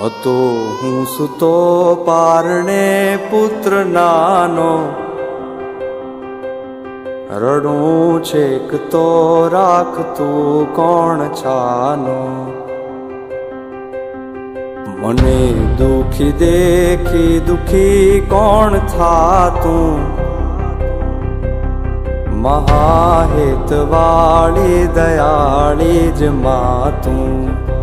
હતો હું સુતો પારણે પુત્ર નાનો, રડું છેક તો રાખતું કોણ છાનો. મને દુખી દેખી દુખી કોણ થાતું, મહાહેતવાળી દયાળી જ માતું.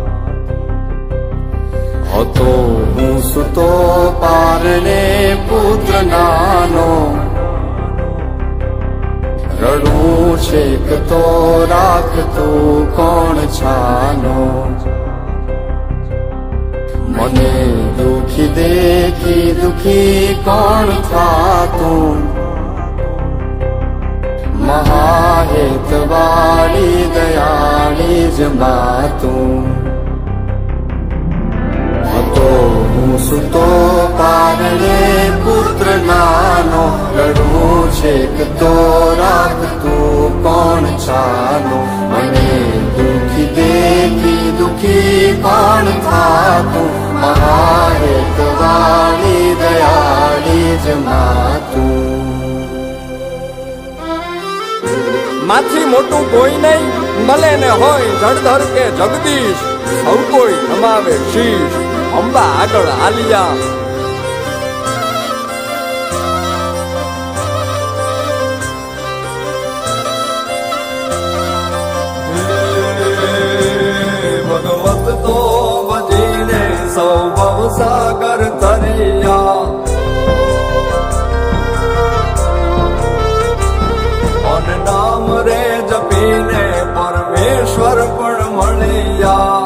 હતો હું સુતો પારણે પુત્ર નાનો, રડું છેક તો રાખતું કોણ છાનો. મને દુખી દેખી દુખી કોણ થાતું, મહાહેતવાળી દયાળી જ માતું. હતો હું સુતો પારણે પુત્ર નાનો, રડું છેક તો રાખતું કોણ છાનો. મને દુખી દેખી દુખી કોણ થાતું, મહાહેતવાળી દયાળી જ માતું. માથી મોટું કોઈ નહીં, મળે ને હોય જળધર કે જગદીશ, સૌ કોઈ નમાવે શીશ અંબા આગળ આલિયા. ભગવત તો ભજીને સૌ ભવસાગર તરિયા, નામ રે જપીને પરમેશ્વર પણ મળ્યા.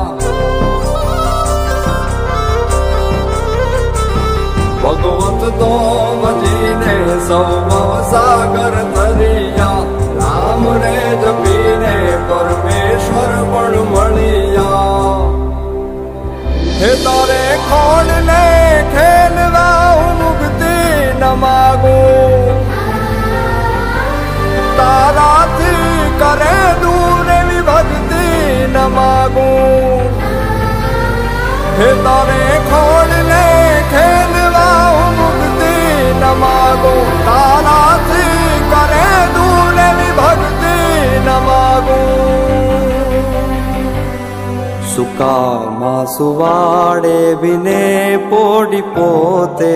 ભગવત તો ભજીને સૌ ભવસાગર તરિયા, નામ રે જપીને પરમેશ્વર પણ મળ્યા. હે તારે ખોડ ને ખેલવા હું મુક્તિ ન માગું, તારાથી કરે દૂર એવી ભક્તિ ન માગું. હે તારે ખોડ ને ખેલવા હું મુક્તિ ન માગું, તારાથી કરે દૂર એવી ભક્તિ ન માગું. સુકામાં સુવાડે બિને પોડી પોતે,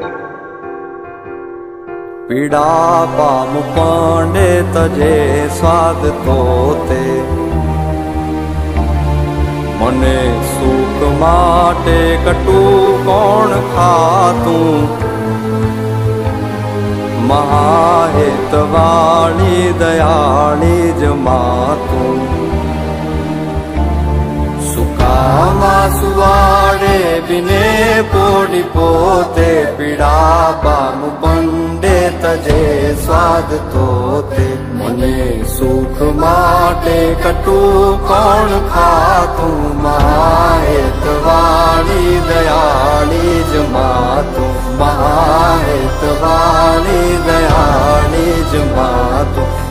પીડા પામ પાંડે તજે સ્વાદ તોતે. મને સુખ માટે કટું કોણ ખાતું, મહાહેતવાળી દયાળી જ માતું. સુકામાં સુવાડે બિને પોડી પોતે, પીડા પામ પંડે તજે સ્વાદ તોતે. મને સુખ માટે કટું કોણ ખાતું, મહાહેતવાળી દયાળી જ માતું. મહાહેતવાળી દયાળી જ માતું.